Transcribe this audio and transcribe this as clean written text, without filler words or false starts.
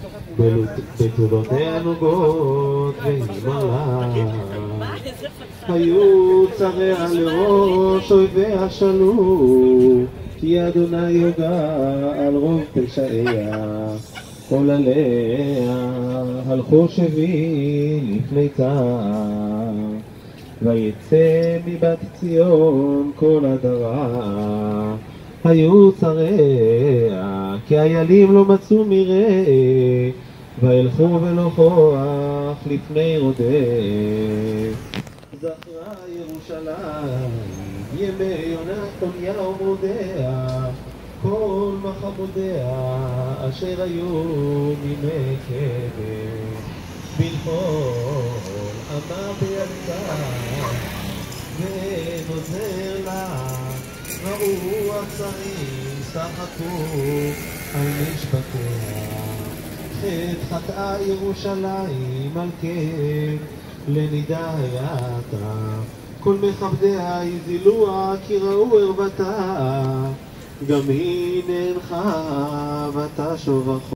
בתולותיה נוגות והימרה, היו צריה לראש אויביה שלו, כי אדוני יוגע על רוב פשעיה. כל עליה הלכו שבי לפני צער, ויצא מבת ציון כל הדרה. היו צריה כי איילים לא מצאו מרעה, וילכו ולא כוח לפני רודף. זכרה ירושלים ימי יוניהו מודע, כל מחמודיה אשר היו מימי קדם. בלכון עמה בידה ואין עוזר לה, ראו הצרים שחקו על משפטיה. חטא חטאה ירושלים על כן לנידה הייתה, כל מכבדיה הזילוה כי ראו ערוותה, גם היא נאנחה ותשוב אחורה.